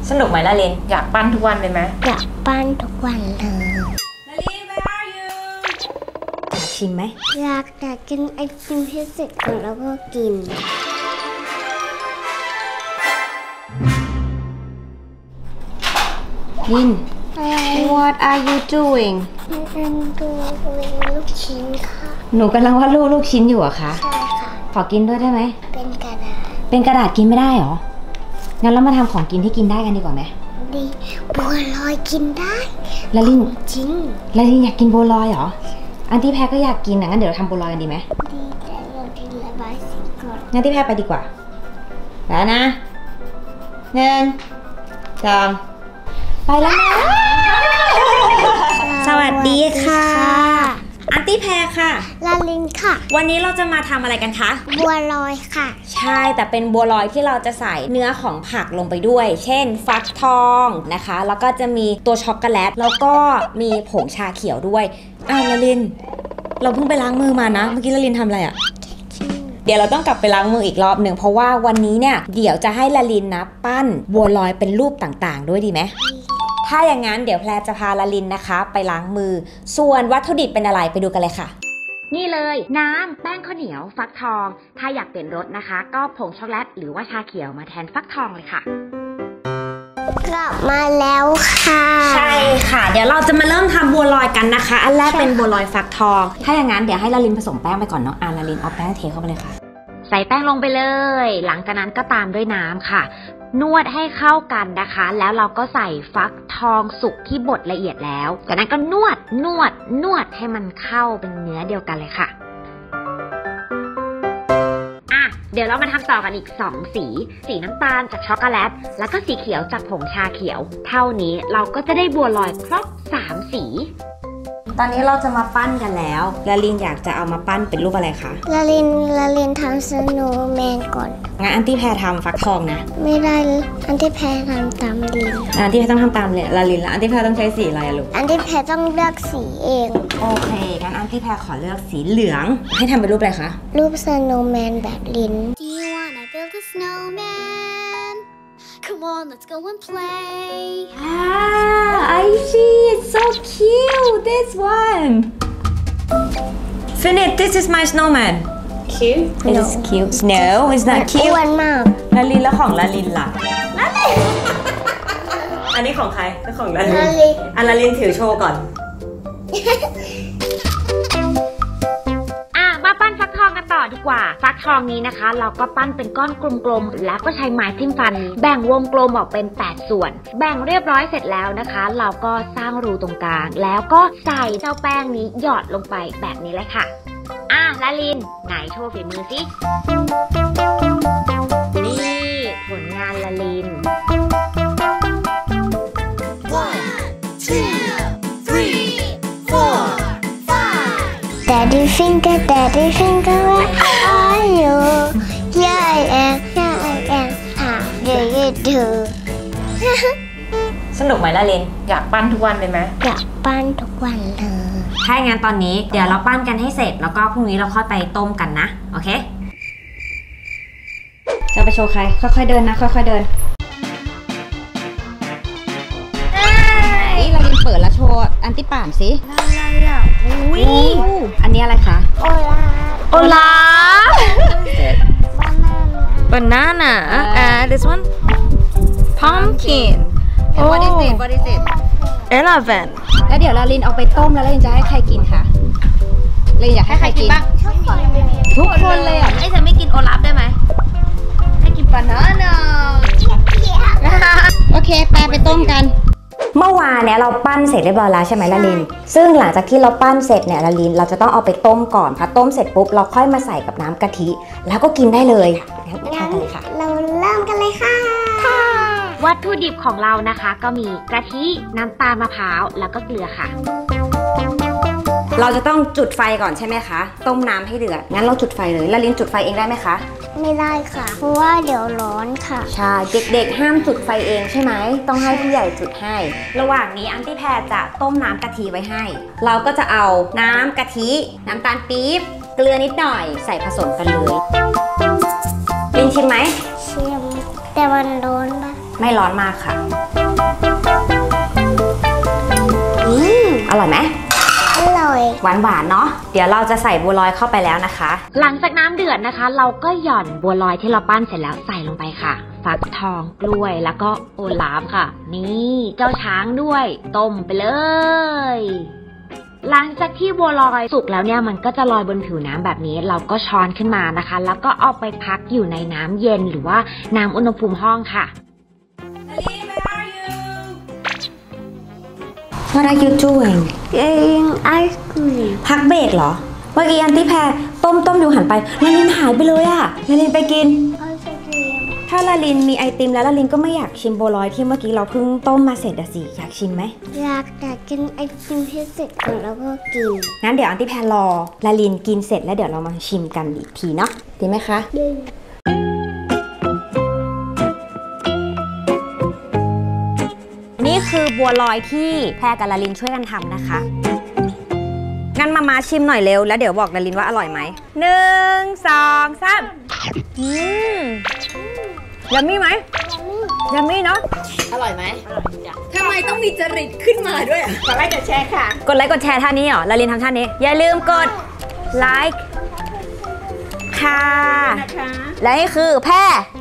สนุกไหมล่ะลินอยากปั้นทุกวันเลยไหมอยากปั้นทุกวันเลยลาลิน where are you อยากชิมไหมอยากกินไอติมให้เสร็จก่อนแล้วก็กินลิน What are you doing เป็นดูลูกชิ้นค่ะหนูกำลังวาดรูปลูกชิ้นอยู่อะคะใช่ค่ะขอกินด้วยได้ไหมเป็นกระดาษกินไม่ได้หรองั้นเรามาทำของกินที่กินได้กันดีกว่าไหมดีบัวลอยกินได้ลาลินจริงลาลินอยากกินบัวลอยเหรออันที่แพรก็อยากกินนะงั้นเดี๋ยวเราทำบัวลอยกันดีไหมดีแต่เรากินระบายสีก่อนงั้นที่แพรไปดีกว่าแล้วนะ1 2ไปแล้วนะสวัสดีค่ะอันตี้แพรค่ะลาลินค่ะวันนี้เราจะมาทำอะไรกันคะบัวลอยค่ะใช่แต่เป็นบัวลอยที่เราจะใส่เนื้อของผักลงไปด้วยเช่นฟักทองนะคะแล้วก็จะมีตัวช็อกโกแลตแล้วก็มีผงชาเขียวด้วยลาลินเราเพิ่งไปล้างมือมานะเมื่อกี้ลาลินทำอะไรอะเดี๋ยวเราต้องกลับไปล้างมืออีกรอบหนึ่งเพราะว่าวันนี้เนี่ยเดี๋ยวจะให้ลาลินนะปั้นบัวลอยเป็นรูปต่างๆด้วยดีไหมถ้าอย่างนั้นเดี๋ยวแพรจะพาลาลินนะคะไปล้างมือส่วนวัตถุดิบเป็นอะไรไปดูกันเลยค่ะนี่เลยน้ำแป้งข้าวเหนียวฟักทองถ้าอยากเปลี่ยนรสนะคะก็ผงช็อกโกแลตหรือว่าชาเขียวมาแทนฟักทองเลยค่ะกลับมาแล้วค่ะใช่ค่ะเดี๋ยวเราจะมาเริ่มทำบัวลอยกันนะคะอันแรกเป็นบัวลอยฟักทองถ้าอย่างนั้นเดี๋ยวให้ลาลินผสมแป้งไปก่อนเนาะลาลินเอาแป้งเทเข้าไปเลยค่ะใส่แป้งลงไปเลยหลังจากนั้นก็ตามด้วยน้ำค่ะนวดให้เข้ากันนะคะแล้วเราก็ใส่ฟักทองสุกที่บดละเอียดแล้วจากนั้นก็นวดให้มันเข้าเป็นเนื้อเดียวกันเลยค่ะเดี๋ยวเรามาทำต่อกันอีก2สีน้ำตาลจากช็อกโกแลตแล้วก็สีเขียวจากผงชาเขียวเท่านี้เราก็จะได้บัวลอยครบ3สีตอนนี้เราจะมาปั้นกันแล้วลาลินอยากจะเอามาปั้นเป็นรูปอะไรคะลาลินทำสโนว์แมนก่อนงั้นอันที่แพรทำฟักทองนะไม่ได้อันที่แพรทำตามลินอันที่แพรต้องทำตามลาลินแล้วอันที่แพรต้องใช้สีอะไรลูกอันที่แพรต้องเลือกสีเองโอเคงั้นอันที่แพรขอเลือกสีเหลืองให้ทำเป็นรูปอะไรคะรูปสโนว์แมนแบบลิน Do you wanna build a snowman? Come on, let's go and play. I see. It's so cute. This one. Finit, this is my snowman. Cute? It is cute. No, it's not cute. อ้วนมากลาลินแล้วของลาลินล่ะลาลินอันนี้ของใครเป็นของลาลินลาลินถือโชว์ก่อนมาปั้นฟักทองกันต่อดีกว่าฟักทองนี้นะคะเราก็ปั้นเป็นก้อนกลมๆแล้วก็ใช้ไม้จิ้มฟันแบ่งวงกลมออกเป็น8ส่วนแบ่งเรียบร้อยเสร็จแล้วนะคะเราก็สร้างรูตรงกลางแล้วก็ใส่เจ้าแป้งนี้หยอดลงไปแบบนี้เลยค่ะลาลินไหนโชว์ฝีมือสินี่ผลงานลาลิน Daddy finger, where are you? Here I am. How do you do? สนุกไหมล่ะลินอยากปั้นทุกวันเลยไหมอยากปั้นทุกวันเลยถ้าอย่างนั้นตอนนี้เดี๋ยวเราปั้นกันให้เสร็จแล้วก็พรุ่งนี้เราค่อยไปต้มกันนะโอเคจะไปโชว์ใครค่อยๆเดินนะค่อยๆเดินนี่เราลินเปิดแล้วโชว์อันที่ป่านสิอะไรอ่ะอันนี้อะไรคะโอลา banana this one pumpkin what is it elephant แล้วเดี๋ยวลาลินเอาไปต้มแล้วลาลินจะให้ใครกินคะลาลินอยากให้ใครกินบ้างทุกคนเลยอ่ะจะไม่กินโอลาฟได้ไหมให้กิน banana โอเคไปต้มกันเมื่อวานเนี่ยเราปั้นเสร็จเรียบร้อยแล้วใช่ไหมลาลินซึ่งหลังจากที่เราปั้นเสร็จเนี่ยลาลินเราจะต้องเอาไปต้มก่อนพอต้มเสร็จปุ๊บเราค่อยมาใส่กับน้ำกะทิแล้วก็กินได้เลยงั้นทำกันเลยค่ะเราเริ่มกันเลยค่ะวัตถุดิบของเรานะคะก็มีกะทิน้ำตาลมะพร้าวแล้วก็เกลือค่ะเราจะต้องจุดไฟก่อนใช่ไหมคะต้มน้ำให้เดือดงั้นเราจุดไฟเลยลาลินจุดไฟเองได้ไหมคะไม่ได้ค่ะเพราะว่าเดี๋ยวร้อนค่ะใช่เด็กๆห้ามจุดไฟเองใช่ไหมต้องให้ผู้ใหญ่จุดให้ระหว่างนี้อันที่แพรจะต้มน้ำกะทิไว้ให้เราก็จะเอาน้ำกะทิน้ำตาลปี๊บเกลือนิดหน่อยใส่ผสมกันเลยลินชิมไหมชิมแต่มันร้อนปะไม่ร้อนมากค่ะอร่อยไหมอร่อยหวานๆเนาะเดี๋ยวเราจะใส่บัวลอยเข้าไปแล้วนะคะ หลังจากน้ำเดือดนะคะ เราก็หย่อนบัวลอยที่เราปั้นเสร็จแล้วใส่ลงไปค่ะฟักทองกล้วยแล้วก็โอลาฟค่ะนี่เจ้าช้างด้วยต้มไปเลยหลังจากที่บัวลอยสุกแล้วเนี่ยมันก็จะลอยบนผิวน้ำแบบนี้เราก็ช้อนขึ้นมานะคะแล้วก็เอาไปพักอยู่ในน้ำเย็นหรือว่าน้ำอุณหภูมิห้องค่ะ What are you doing? Eating ice cream พักเบรกเหรอเมื่อกี้อันที่แพรต้มอยู่หันไปลาลินหายไปเลยอะลาลินไปกิน ice cream ถ้าลาลินมีไอติมแล้วลาลินก็ไม่อยากชิมบัวลอยที่เมื่อกี้เราเพิ่งต้มมาเสร็จอะสิอยากชิมไหมอยากแต่กินไอติมให้เสร็จก่อนแล้วก็กินงั้นเดี๋ยวอันที่แพรรอลาลินกินเสร็จแล้วเดี๋ยวเรามาชิมกันอีกทีเนาะดีไหมคะนี่คือบัวลอยที่แพรกับลาลินช่วยกันทำนะคะงั้นมาชิมหน่อยเร็วแล้วเดี๋ยวบอกลาลินว่าอร่อยไหม1 2 3ยัมมี่ไหมยัมมี่เนาะอร่อยไหมทำไมต้องมีจริตขึ้นมาด้วยกดไลค์กดแชร์ค่ะกดไลค์กดแชร์ท่านี้เหรอลาลินทำท่านี้อย่าลืมกดไลค์ค่ะและนี่คือแพร